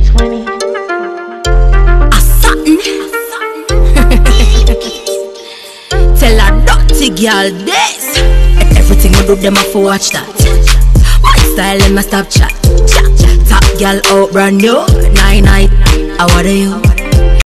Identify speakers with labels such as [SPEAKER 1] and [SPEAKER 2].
[SPEAKER 1] 2020.
[SPEAKER 2] A satin. Tell a dirty girl this. Everything I do, them have to watch that. My style and my stop chat. Top girl out brand new. Night night. How are you?